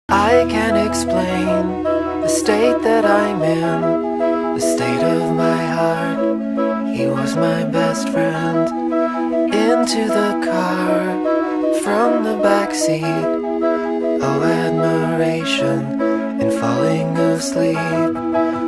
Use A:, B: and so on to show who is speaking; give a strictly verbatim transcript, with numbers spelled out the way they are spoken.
A: I can't explain the state that I'm in, the state of my heart. He was my best friend. Into the car, from the backseat, oh admiration in falling asleep.